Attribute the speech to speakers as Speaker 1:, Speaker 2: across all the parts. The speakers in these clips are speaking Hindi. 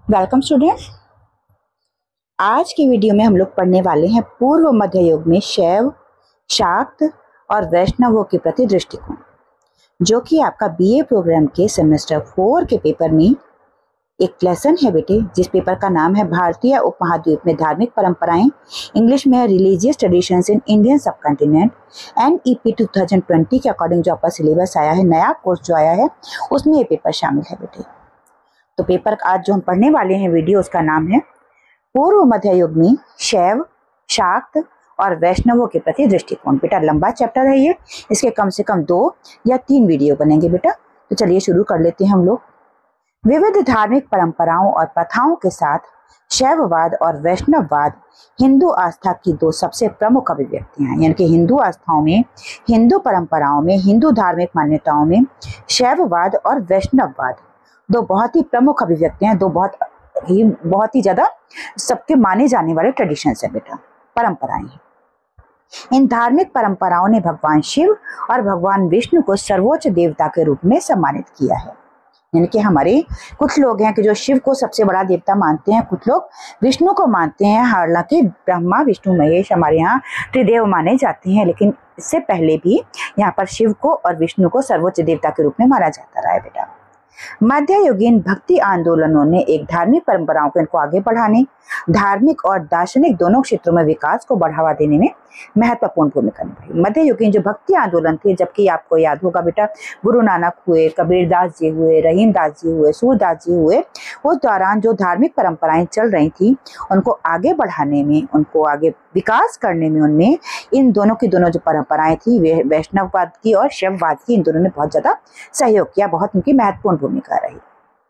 Speaker 1: Welcome students. आज की वीडियो में हम लोग पढ़ने वाले हैं पूर्व मध्य युग में शैव, शाक्त और वैष्णवों के प्रति दृष्टिकोण, जो कि आपका बीए प्रोग्राम के सेमेस्टर 4 के पेपर में एक लेसन है बेटे, जिस पेपर का नाम है भारतीय उपमहाद्वीप में धार्मिक परंपराएं, इंग्लिश में है religious traditions in Indian subcontinent. NEP 2020 के अकॉर्डिंग जो आपका सिलेबस आया है, नया कोर्स जो आया है, उसमें ये पेपर शामिल है बेटे। तो पेपर आज जो हम पढ़ने वाले हैं वीडियो, उसका नाम है पूर्व मध्य युग में शैव, शाक्त और वैष्णवों के प्रति दृष्टिकोण। बेटा लंबा चैप्टर है ये, इसके कम से कम 2 या 3 वीडियो बनेंगे बेटा। तो चलिए शुरू कर लेते हैं हम लोग। विविध धार्मिक परंपराओं और प्रथाओं के साथ शैववाद और वैष्णववाद हिंदू आस्था की 2 सबसे प्रमुख अभिव्यक्तियां हैं। यानी कि हिंदू आस्थाओं में, हिंदू परंपराओं में, हिंदू धार्मिक मान्यताओं में शैववाद और वैष्णववाद 2 बहुत ही प्रमुख अभिव्यक्तियां हैं, 2 बहुत ही ज्यादा सबके माने जाने वाले ट्रेडिशंस है बेटा, परंपराएं हैं। इन धार्मिक परंपराओं ने भगवान शिव और भगवान विष्णु को सर्वोच्च देवता के रूप में सम्मानित किया है। यानी कि हमारे कुछ लोग हैं कि जो शिव को सबसे बड़ा देवता मानते हैं, कुछ लोग विष्णु को मानते हैं। हालांकि ब्रह्मा, विष्णु, महेश हमारे यहाँ त्रिदेव माने जाते हैं, लेकिन इससे पहले भी यहाँ पर शिव को और विष्णु को सर्वोच्च देवता के रूप में माना जाता रहा है बेटा। मध्ययुगीन भक्ति आंदोलनों ने एक धार्मिक परंपराओं को इनको आगे बढ़ाने, धार्मिक और दार्शनिक दोनों क्षेत्रों में विकास को बढ़ावा देने में महत्वपूर्ण भूमिका निभाई। मध्ययुगीन जो भक्ति आंदोलन थे, जबकि आपको याद होगा बेटा, गुरु नानक हुए, कबीरदास जी हुए, रहीमदास जी हुए, सूरदास जी हुए, उस दौरान जो धार्मिक परंपराएं चल रही थी, उनको आगे बढ़ाने में, उनको आगे विकास करने में, उनमें इन दोनों की दोनों जो परंपराएं थी, वे वैष्णववाद की और शैववाद की, इन दोनों ने बहुत ज्यादा सहयोग किया, बहुत उनकी महत्वपूर्ण भूमिका रही।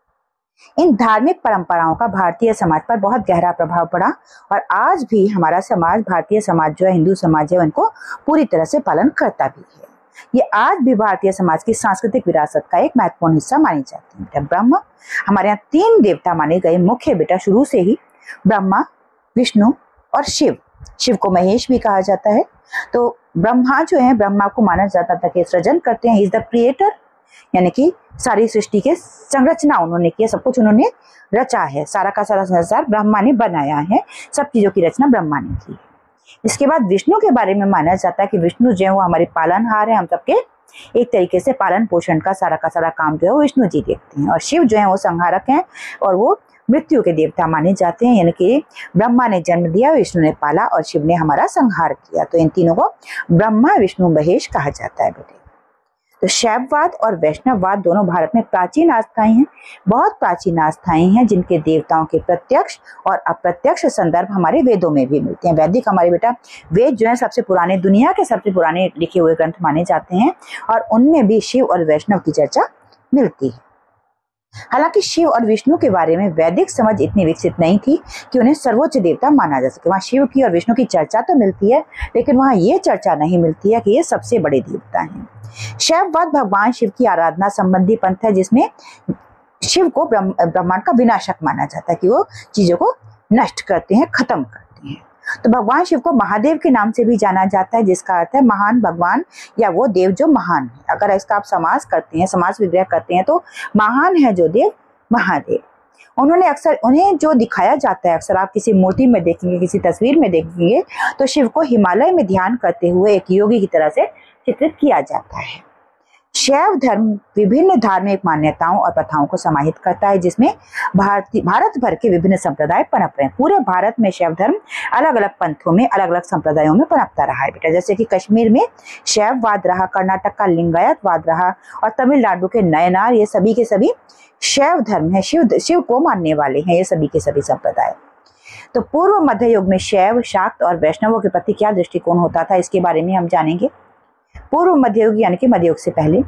Speaker 1: इन धार्मिक परंपराओं का भारतीय समाज पर बहुत गहरा प्रभाव पड़ा और आज भी हमारा समाज, भारतीय समाज जो है, हिंदू समाज है, उनको पूरी तरह से पालन करता भी है। ये आज भी भारतीय समाज की सांस्कृतिक विरासत का एक महत्वपूर्ण हिस्सा मानी जाती है बेटा। ब्रह्म, हमारे यहाँ 3 देवता माने गए मुख्य बेटा शुरू से ही, ब्रह्मा, विष्णु और शिव। शिव को महेश भी कहा जाता है। तो ब्रह्मा जो है, ब्रह्मा को माना जाता था कि सृजन करते हैं, इज द क्रिएटर, यानी कि सारी सृष्टि के संरचना उन्होंने की, सब कुछ उन्होंने रचा है, सारा का सारा संसार ब्रह्मा ने बनाया है, सब चीजों की रचना ब्रह्मा ने की। इसके बाद विष्णु के बारे में माना जाता है कि विष्णु जो है वो हमारे पालनहार है, हम सबके एक तरीके से पालन पोषण का सारा काम जो है वो विष्णु जी देखते हैं। और शिव जो है वो संहारक हैं और वो मृत्यु के देवता माने जाते हैं। यानी कि ब्रह्मा ने जन्म दिया, विष्णु ने पाला और शिव ने हमारा संहार किया। तो इन तीनों को ब्रह्मा, विष्णु, महेश कहा जाता है बेटे। तो शैववाद और वैष्णववाद दोनों भारत में प्राचीन आस्थाएं हैं, बहुत प्राचीन आस्थाएं हैं, जिनके देवताओं के प्रत्यक्ष और अप्रत्यक्ष संदर्भ हमारे वेदों में भी मिलते हैं। वैदिक हमारे बेटा वेद जो है सबसे पुराने, दुनिया के सबसे पुराने लिखे हुए ग्रंथ माने जाते हैं और उनमें भी शिव और वैष्णव की चर्चा मिलती है। हालांकि शिव और विष्णु के बारे में वैदिक समझ इतनी विकसित नहीं थी कि उन्हें सर्वोच्च देवता माना जा सके। वहां शिव की और विष्णु की चर्चा तो मिलती है, लेकिन वहां ये चर्चा नहीं मिलती है कि ये सबसे बड़े देवता हैं। शैववाद भगवान शिव की आराधना संबंधी पंथ है, जिसमें शिव को ब्रह्मांड का विनाशक माना जाता है, कि वो चीजों को नष्ट करते हैं, खत्म करते हैं। तो भगवान शिव को महादेव के नाम से भी जाना जाता है, जिसका अर्थ है महान भगवान या वो देव जो महान है। अगर इसका आप समास करते हैं, समास विग्रह करते हैं, तो महान है जो देव, महादेव। उन्होंने अक्सर, उन्हें जो दिखाया जाता है, अक्सर आप किसी मूर्ति में देखेंगे, किसी तस्वीर में देखेंगे, तो शिव को हिमालय में ध्यान करते हुए एक योगी की तरह से चित्रित किया जाता है। शैव धर्म विभिन्न धार्मिक मान्यताओं और प्रथाओं को समाहित करता है, जिसमें भारत भर के विभिन्न संप्रदाय पनप रहे हैं। पूरे भारत में शैव धर्म अलग अलग पंथों में, अलग अलग संप्रदायों में पनपता रहा है बेटा। जैसे कि कश्मीर में शैववाद रहा, कर्नाटक का लिंगायतवाद रहा और तमिलनाडु के नयनार, ये सभी के सभी शैव धर्म है, शिव को मानने वाले हैं ये सभी के सभी संप्रदाय। तो पूर्व मध्य युग में शैव, शाक्त और वैष्णवों के प्रति क्या दृष्टिकोण होता था, इसके बारे में हम जानेंगे। पूर्व मध्ययुग यानी कि मध्ययुग से पहले,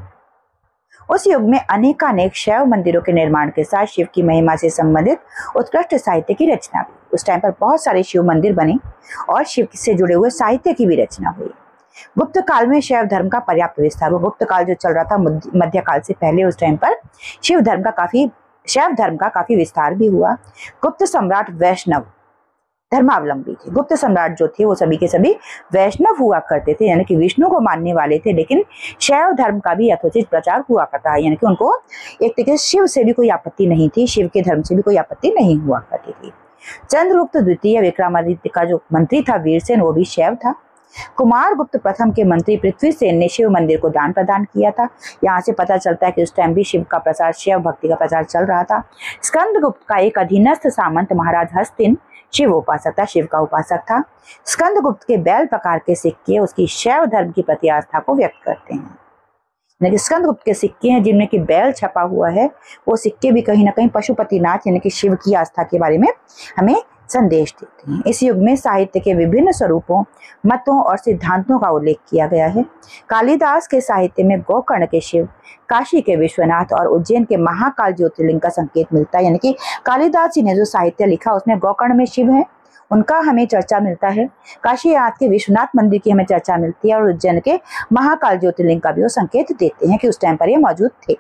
Speaker 1: उस युग में अनेकानेक शैव मंदिरों के निर्माण के साथ शिव की महिमा से संबंधित उत्कृष्ट साहित्य की रचना हुई। उस टाइम पर बहुत सारे शिव मंदिर बने और शिव से जुड़े हुए साहित्य की भी रचना हुई। गुप्त काल में शैव धर्म का पर्याप्त विस्तार हुआ। गुप्त काल जो चल रहा था मध्यकाल से पहले, उस टाइम पर शैव धर्म का काफी विस्तार भी हुआ। गुप्त सम्राट वैष्णव धर्मावलंबी थे। गुप्त सम्राट जो थे वो सभी के सभी वैष्णव हुआ करते थे, यानी कि विष्णु को मानने वाले थे, लेकिन शैव धर्म का भी यथोचित प्रचार हुआ करता है, यानी कि उनको एक तरीके से शिव से भी कोई आपत्ति नहीं थी, शिव के धर्म से भी कोई आपत्ति नहीं हुआ करती थी। चंद्रगुप्त द्वितीय विक्रमादित्य का जो मंत्री था वीरसेन, वो भी शैव था। कुमार गुप्त प्रथम के मंत्री पृथ्वीसेन ने शिव मंदिर को दान प्रदान किया था। यहाँ से पता चलता है कि उस टाइम भी शिव का प्रचार, शिव भक्ति का प्रचार चल रहा था। स्कंदगुप्त का एक अधीनस्थ सामंत महाराज हस्तिन शिव उपासक था, शिव का उपासक था। स्कंदगुप्त के बैल प्रकार के सिक्के उसकी शैव धर्म की प्रति आस्था को व्यक्त करते हैं। यानी कि स्कंदगुप्त के सिक्के हैं जिनमें कि बैल छपा हुआ है, वो सिक्के भी कहीं ना कहीं पशुपतिनाथ यानी कि शिव की आस्था के बारे में हमें संदेश देते हैं। इस युग में साहित्य के विभिन्न स्वरूपों, मतों और सिद्धांतों का उल्लेख किया गया है। कालिदास के साहित्य में गोकर्ण के शिव, काशी के विश्वनाथ और उज्जैन के महाकाल ज्योतिर्लिंग का संकेत मिलता है। यानी कि कालिदास जी ने जो साहित्य लिखा उसमें गोकर्ण में शिव है, उनका हमें चर्चा मिलता है। काशी के विश्वनाथ मंदिर की हमें चर्चा मिलती है और उज्जैन के महाकाल ज्योतिर्लिंग का भी वो संकेत देते हैं कि उस टाइम पर ये मौजूद थे।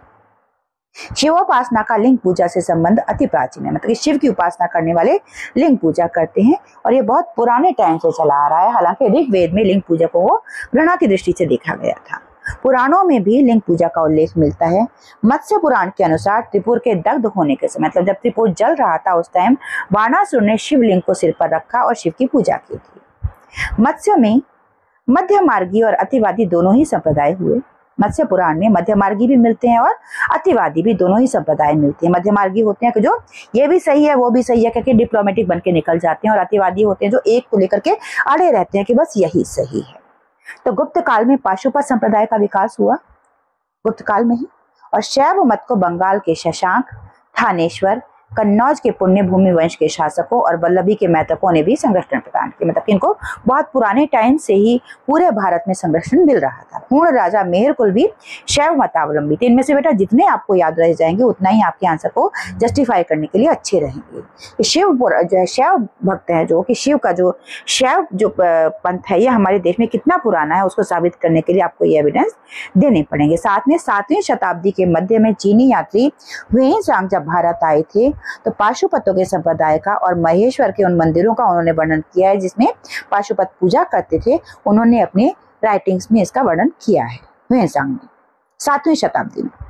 Speaker 1: शिवोपासना का लिंग पूजा से संबंध अति प्राचीन है, मतलब कि शिव की उपासना करने वाले लिंग पूजा करते हैं और ये बहुत पुराने टाइम से चला आ रहा है। हालांकि ऋग्वेद में लिंग पूजा को घृणा की दृष्टि से देखा गया था। पुराणों में भी लिंग पूजा का उल्लेख मिलता है। मत्स्य पुराण के अनुसार त्रिपुर के दग्ध होने के समय, मतलब जब त्रिपुर जल रहा था उस टाइम बाणासुर ने शिवलिंग को सिर पर रखा और शिव की पूजा की थी। मत्स्य में मध्यमार्गी और अतिवादी दोनों ही संप्रदाय हुए। मत्स्य पुराण में मध्यमार्गी भी मिलते हैं और अतिवादी भी, दोनों ही संप्रदाय मिलते हैं। मध्यमार्गी होते हैं कि जो ये भी सही है वो भी सही है करके डिप्लोमेटिक बन के निकल जाते हैं, और अतिवादी होते हैं जो एक को लेकर के अड़े रहते हैं कि बस यही सही है। तो गुप्त काल में पाशुपत संप्रदाय का विकास हुआ, गुप्त काल में ही, और शैव मत को बंगाल के शशांक, थानेश्वर, कन्नौज के पुण्य भूमि वंश के शासकों और वल्लभी के मैत्रकों ने भी संरक्षण प्रदान किया। मतलब कि इनको बहुत पुराने टाइम से ही पूरे भारत में संरक्षण मिल रहा था। पूर्ण राजा मेहरकुल भी शैव मतावलंबी थे। इनमें से बेटा जितने आपको याद रह जाएंगे उतना ही आपके आंसर को जस्टिफाई करने के लिए अच्छे रहेंगे। शिव जो है, शैव भक्त है, जो कि शिव का जो शैव जो पंथ है ये हमारे देश में कितना पुराना है उसको साबित करने के लिए आपको ये एविडेंस देने पड़ेंगे। साथ में 7वीं शताब्दी के मध्य में चीनी यात्री हुएंसांग जब भारत आए थे तो पाशुपतों के संप्रदाय का और महेश्वर के उन मंदिरों का उन्होंने वर्णन किया है जिसमें पाशुपत पूजा करते थे। उन्होंने अपने राइटिंग्स में इसका वर्णन किया है हुएंसांग ने 7वीं शताब्दी में।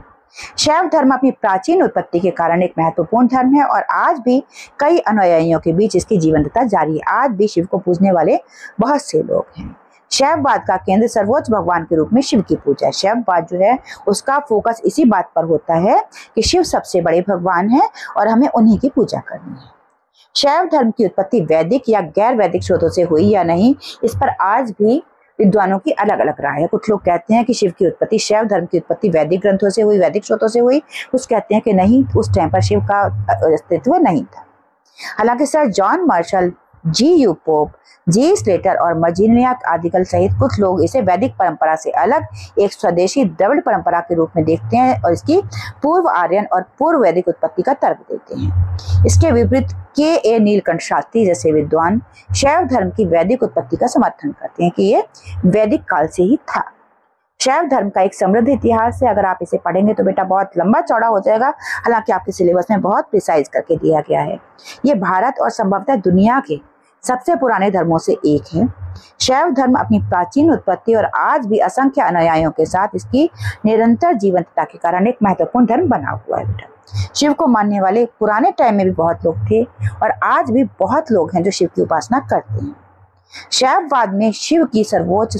Speaker 1: शैव धर्म अपनी प्राचीन उत्पत्ति के कारण एक महत्वपूर्ण धर्म है और आज भी कई अनुयायियों के बीच इसकी जीवंतता जारी है। आज भी शिव को पूजने वाले बहुत से लोग हैं। शैववाद का केंद्र सर्वोच्च भगवान के रूप में शिव की पूजा है। शैववाद जो है उसका फोकस इसी बात पर होता है कि शिव सबसे बड़े भगवान हैं और हमें उन्हीं की पूजा करनी है। शैव धर्म की उत्पत्ति वैदिक या गैर वैदिक स्रोतों से हुई या नहीं, इस पर आज भी विद्वानों की अलग अलग राय है। कुछ लोग कहते हैं कि शिव की उत्पत्ति, शैव धर्म की उत्पत्ति वैदिक ग्रंथों से हुई, वैदिक स्रोतों से हुई। कुछ कहते हैं कि नहीं, उस टाइम पर शिव का अस्तित्व नहीं था। हालांकि सर जॉन मार्शल, G.U. पोप, जी स्लेटर और मजीनियाक आदिकल सहित कुछ लोग इसे वैदिक परंपरा से अलग एक स्वदेशी द्रविड़ परंपरा के रूप में देखते हैं और इसकी पूर्व आर्यन और पूर्व वैदिक उत्पत्ति का तर्क देते हैं। इसके विपरीत K.A. नीलकंठ शास्त्री जैसे विद्वान शैव धर्म की वैदिक उत्पत्ति का समर्थन करते हैं कि ये वैदिक काल से ही था। शैव धर्म का एक समृद्ध इतिहास है। अगर आप इसे पढ़ेंगे तो बेटा बहुत लंबा चौड़ा हो जाएगा, हालांकि आपके सिलेबस में बहुत प्रिसाइज करके दिया गया है। ये भारत और संभवतः दुनिया के सबसे पुराने धर्मों से एक है। शैव धर्म अपनी प्राचीन उत्पत्ति और आज भी असंख्य अनुयायियों के साथ इसकी निरंतर जीवंतता के कारण एक महत्वपूर्ण धर्म बना हुआ है बेटा। शिव को मानने वाले पुराने टाइम में भी बहुत लोग थे और आज भी बहुत लोग हैं जो शिव की उपासना करते हैं। शैववाद में शिव की सर्वोच्च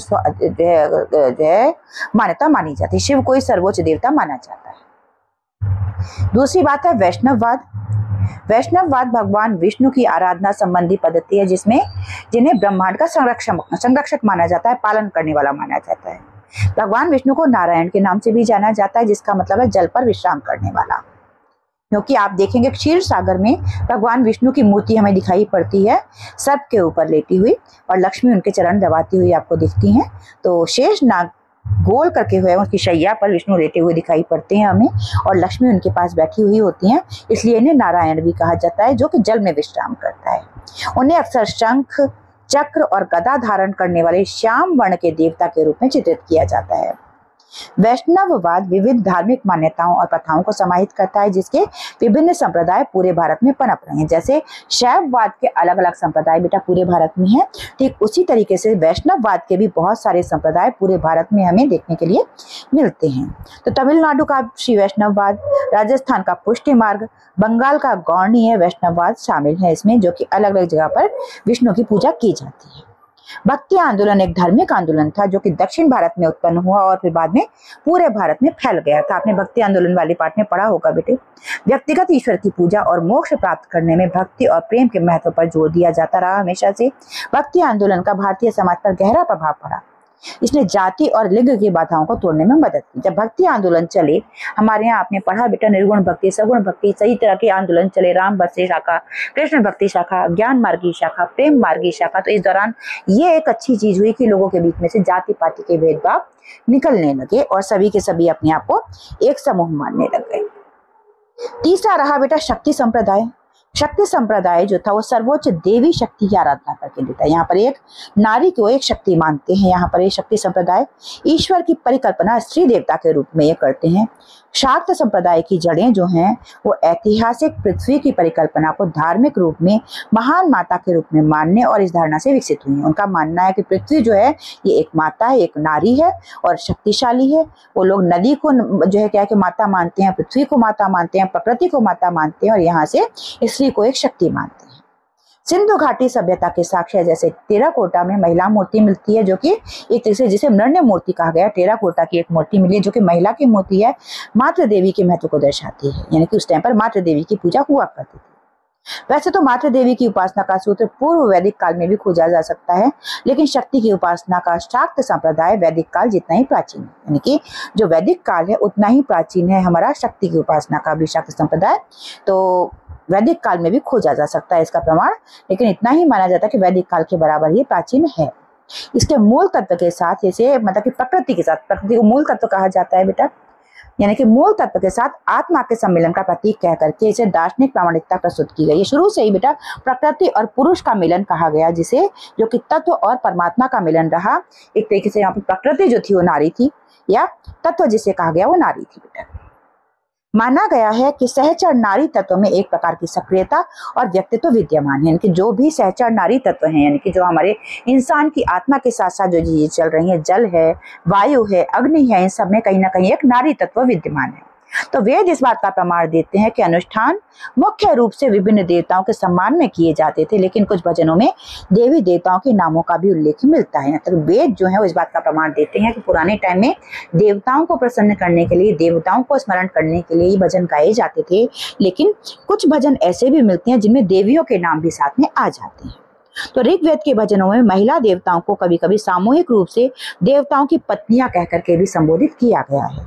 Speaker 1: मान्यता मानी जाती है। शिव को ही सर्वोच्च देवता माना जाता है। दूसरी बात है वैष्णववाद। वैष्णववाद भगवान विष्णु की आराधना संबंधी पद्धति है जिन्हें ब्रह्मांड का संरक्षक माना जाता है, पालन करने वाला माना जाता है। भगवान विष्णु को नारायण के नाम से भी जाना जाता है, जिसका मतलब है जल पर विश्राम करने वाला। क्योंकि आप देखेंगे क्षीर सागर में भगवान विष्णु की मूर्ति हमें दिखाई पड़ती है सर्प के ऊपर लेटी हुई, और लक्ष्मी उनके चरण दबाती हुई आपको दिखती हैं। तो शेष नाग गोल करके हुए उसकी शैया पर विष्णु लेटे हुए दिखाई पड़ते हैं हमें, और लक्ष्मी उनके पास बैठी हुई होती हैं, इसलिए इन्हें नारायण भी कहा जाता है, जो कि जल में विश्राम करता है। उन्हें अक्सर शंख, चक्र और गदा धारण करने वाले श्याम वर्ण के देवता के रूप में चित्रित किया जाता है। वैष्णववाद विविध धार्मिक मान्यताओं और प्रथाओं को समाहित करता है, जिसके विभिन्न संप्रदाय पूरे भारत में पनप रहे हैं। जैसे शैववाद के अलग अलग संप्रदाय बेटा पूरे भारत में हैं, ठीक उसी तरीके से वैष्णववाद के भी बहुत सारे संप्रदाय पूरे भारत में हमें देखने के लिए मिलते हैं। तो तमिलनाडु का श्री वैष्णववाद, राजस्थान का पुष्टि मार्ग, बंगाल का गौड़ीय वैष्णववाद शामिल है इसमें, जो कि अलग अलग जगह पर विष्णु की पूजा की जाती है। भक्ति आंदोलन एक धार्मिक आंदोलन था जो कि दक्षिण भारत में उत्पन्न हुआ और फिर बाद में पूरे भारत में फैल गया था। आपने भक्ति आंदोलन वाले पाठ में पढ़ा होगा बेटे। व्यक्तिगत ईश्वर की पूजा और मोक्ष प्राप्त करने में भक्ति और प्रेम के महत्व पर जोर दिया जाता रहा हमेशा से। भक्ति आंदोलन का भारतीय समाज पर गहरा प्रभाव पड़ा। इसने जाति और लिंग की बाधाओं को तोड़ने में मदद की। जब भक्ति आंदोलन चले, हमारे यहाँ आपने पढ़ा बेटा, निर्गुण भक्ति, सगुण भक्ति, सही तरह के आंदोलन चले, राम भक्ति शाखा, कृष्ण भक्ति शाखा, ज्ञान मार्गी शाखा, प्रेम मार्गी शाखा। तो इस दौरान ये एक अच्छी चीज हुई कि लोगों के बीच में से जाति पाति के भेदभाव निकलने लगे और सभी के सभी अपने आप को एक समूह मानने लग गए। तीसरा रहा बेटा शक्ति संप्रदाय। शक्ति संप्रदाय जो था वो सर्वोच्च देवी शक्ति की आराधना करके देता है। यहाँ पर एक नारी को एक शक्ति मानते हैं। यहाँ पर ये शक्ति संप्रदाय ईश्वर की परिकल्पना स्त्री देवता के रूप में ये करते हैं। शाक्त संप्रदाय की जड़ें जो हैं वो ऐतिहासिक पृथ्वी की परिकल्पना को धार्मिक रूप में महान माता के रूप में मानने और इस धारणा से विकसित हुई है। उनका मानना है कि पृथ्वी जो है ये एक माता है, एक नारी है और शक्तिशाली है। वो लोग नदी को जो है क्या है कि माता मानते हैं, पृथ्वी को माता मानते हैं, प्रकृति को माता मानते हैं और यहाँ से स्त्री को एक शक्ति मानते हैं। सिंधु घाटी सभ्यता के साक्ष्य जैसे टेराकोटा में महिला मूर्ति मिलती है, जो कि एक तरह से जिसे नृण्य मूर्ति कहा गया। टेराकोटा की एक मूर्ति मिली है जो कि महिला की मूर्ति है, मातृ देवी के महत्व को दर्शाती है। यानी कि उस टाइम पर मातृ देवी की पूजा हुआ करती थी। वैसे तो मातृ देवी की उपासना का सूत्र पूर्व वैदिक काल में भी खोजा जा सकता है, लेकिन शक्ति की उपासना का शाक्त संप्रदाय वैदिक काल जितना ही प्राचीन है। यानी कि जो वैदिक काल है उतना ही प्राचीन है हमारा शक्ति की उपासना का भी शाक्त संप्रदाय। तो वैदिक काल में भी खोजा जा सकता है इसका प्रमाण, लेकिन इतना ही माना जाता है कि वैदिक काल के बराबर ये प्राचीन है। इसके मूल तत्व के साथ, जैसे मतलब कि प्रकृति के साथ, प्रकृति को मूल तत्व कहा जाता है बेटा, यानी कि मूल तत्व के साथ आत्मा के सम्मिलन का प्रतीक कह करके इसे दार्शनिक प्रामाणिकता प्रस्तुत की गई है। शुरू से ही बेटा प्रकृति और पुरुष का मिलन कहा गया, जिसे जो कि तत्व और परमात्मा का मिलन रहा। एक तरीके से यहाँ पर प्रकृति जो थी वो नारी थी, या तत्व जिसे कहा गया वो नारी थी बेटा। माना गया है कि सहचर नारी तत्व में एक प्रकार की सक्रियता और व्यक्तित्व विद्यमान है। यानी कि जो भी सहचर नारी तत्व हैं, यानी कि जो हमारे इंसान की आत्मा के साथ साथ जो चीजें चल रही हैं, जल है, वायु है, अग्नि है, इन सब में कहीं ना कहीं एक नारी तत्व विद्यमान है। तो वेद इस बात का प्रमाण देते हैं कि अनुष्ठान मुख्य रूप से विभिन्न देवताओं के सम्मान में किए जाते थे, लेकिन कुछ भजनों में देवी देवताओं के नामों का भी उल्लेख मिलता है। तो वेद जो है वो इस बात का प्रमाण देते हैं कि पुराने टाइम में देवताओं को प्रसन्न करने के लिए, देवताओं को स्मरण करने के लिए ये भजन गाए जाते थे, लेकिन कुछ भजन ऐसे भी मिलते हैं जिनमें देवियों के नाम भी साथ में आ जाते हैं। तो ऋग्वेद के भजनों में महिला देवताओं को कभी कभी सामूहिक रूप से देवताओं की पत्नियां कहकर के भी संबोधित किया गया है।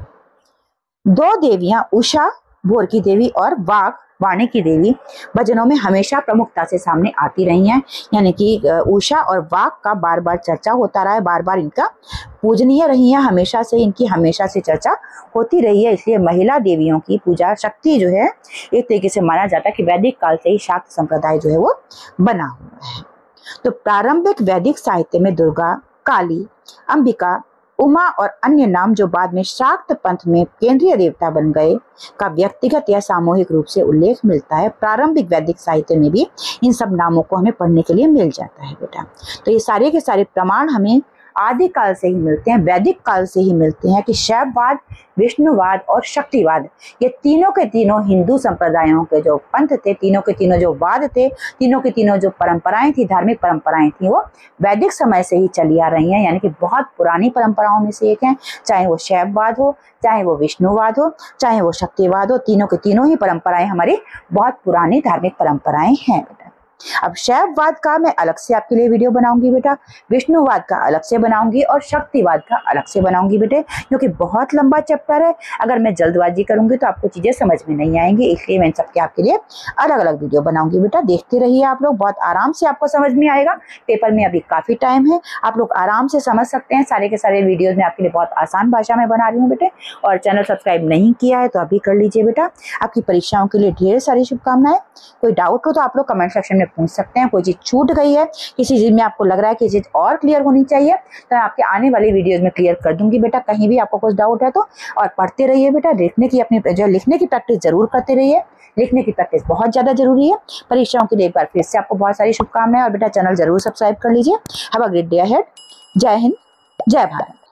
Speaker 1: दो देवियां उषा भोर की देवी और वाग वाणी की देवी भजनों में हमेशा प्रमुखता से सामने आती रही हैं। यानी कि उषा और वाग का बार बार चर्चा होता रहा है, बार बार इनका पूजनीय रही है, हमेशा से इनकी हमेशा से चर्चा होती रही है। इसलिए महिला देवियों की पूजा शक्ति जो है एक तरीके से माना जाता है कि वैदिक काल से ही शाक्त संप्रदाय जो है वो बना हुआ है। तो प्रारंभिक वैदिक साहित्य में दुर्गा, काली, अंबिका, उमा और अन्य नाम जो बाद में शाक्त पंथ में केंद्रीय देवता बन गए का व्यक्तिगत या सामूहिक रूप से उल्लेख मिलता है। प्रारंभिक वैदिक साहित्य में भी इन सब नामों को हमें पढ़ने के लिए मिल जाता है बेटा। तो ये सारे के सारे प्रमाण हमें आदि काल से ही मिलते हैं, वैदिक काल से ही मिलते हैं कि शैववाद, विष्णुवाद और शक्तिवाद ये तीनों के तीनों हिंदू संप्रदायों के जो पंथ थे, तीनों के तीनों जो वाद थे, तीनों के तीनों जो परंपराएं थी, धार्मिक परंपराएं थी, वो वैदिक समय से ही चली आ रही हैं। यानी कि बहुत पुरानी परंपराओं में से एक है, चाहे वो शैववाद हो, चाहे वो विष्णुवाद हो, चाहे वो शक्तिवाद हो, तीनों के तीनों ही परंपराएं हमारी बहुत पुरानी धार्मिक परंपराएं हैं बेटा। अब शैववाद का मैं अलग से आपके लिए वीडियो बनाऊंगी बेटा, विष्णुवाद का अलग से बनाऊंगी और शक्तिवाद का अलग से बनाऊंगी बेटे, क्योंकि बहुत लंबा चैप्टर है। अगर मैं जल्दबाजी करूंगी तो आपको चीजें समझ में नहीं आएंगी, इसलिए मैं सबके आपके लिए अलग अलग वीडियो बनाऊंगी बेटा। देखते रहिए आप लोग, बहुत आराम से आपको समझ में आएगा। पेपर में अभी काफी टाइम है, आप लोग आराम से समझ सकते हैं। सारे के सारे वीडियोज में आपके लिए बहुत आसान भाषा में बना रही हूँ बेटे। और चैनल सब्सक्राइब नहीं किया है तो अभी कर लीजिए बेटा। आपकी परीक्षाओं के लिए ढेर सारी शुभकामनाएं। कोई डाउट हो तो आप लोग कमेंट सेक्शन में में पूछ सकते हैं। कोई चीज़ छूट गई है, किसी चीज़ में आपको लग रहा है कि चीज़ और क्लियर होनी चाहिए, तो आपके आने वाली वीडियोज़ में क्लियर कर दूंगी बेटा। कहीं भी आपको कुछ डाउट है तो, और पढ़ते रहिए बेटा, लिखने की अपनी जो लिखने की प्रैक्टिस जरूर करते रहिए। लिखने की प्रैक्टिस बहुत ज़्यादा जरूरी है। परीक्षाओं के लिए एक बार फिर से आपको बहुत सारी शुभकामनाएं, और बेटा चैनल जरूर सब्सक्राइब कर लीजिए। Have a great day ahead. जय हिंद, जय भारत।